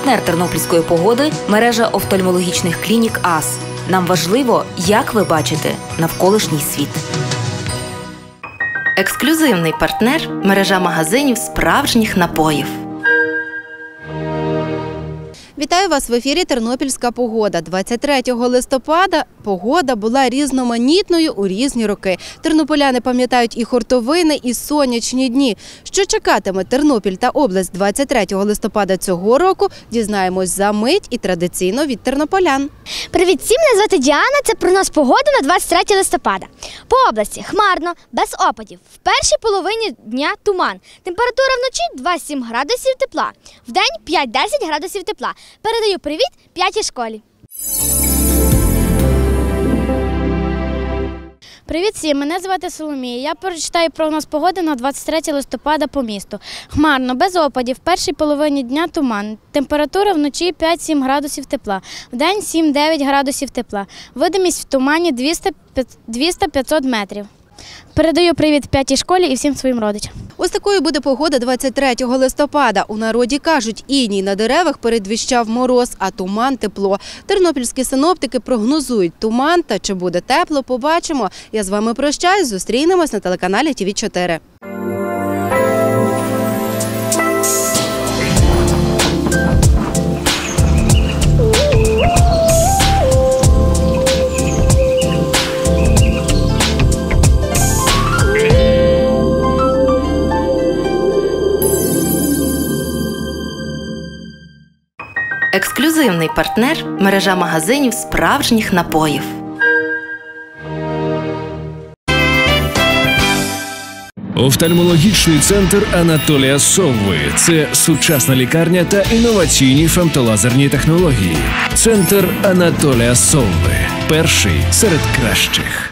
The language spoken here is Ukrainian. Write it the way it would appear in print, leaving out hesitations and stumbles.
Партнер тернопільської погоди – мережа офтальмологічних клінік АС. Нам важливо, як ви бачите навколишній світ. Ексклюзивний партнер – мережа магазинів справжніх напоїв. Вітаю вас в ефірі «Тернопільська погода». 23 листопада погода була різноманітною у різні роки. Тернополяни пам'ятають і хуртовини, і сонячні дні. Що чекатиме Тернопіль та область 23 листопада цього року, дізнаємось за мить і традиційно від тернополян. Привіт всім, мене звати Діана, це прогноз погоди на 23 листопада. По області хмарно, без опадів. В першій половині дня туман. Температура вночі 2-7 градусів тепла. Вдень 5-10 градусів тепла. Передаю привіт 5-й школі. Привіт всім, мене звати Соломія. Я прочитаю прогноз погоди на 23 листопада по місту. Хмарно, без опадів, в першій половині дня туман. Температура вночі 5-7 градусів тепла, вдень 7-9 градусів тепла. Видимість в тумані 200-500 метрів. Передаю привіт 5-й школі і всім своїм родичам. Ось такою буде погода 23 листопада. У народі кажуть, іній на деревах передвіщав мороз, а туман – тепло. Тернопільські синоптики прогнозують туман, та чи буде тепло – побачимо. Я з вами прощаюсь, зустрінемось на телеканалі ТВ4. Ексклюзивний партнер – мережа магазинів справжніх напоїв. Офтальмологічний центр Анатолія Совви – це сучасна лікарня та інноваційні фемтолазерні технології. Центр Анатолія Совви – перший серед кращих.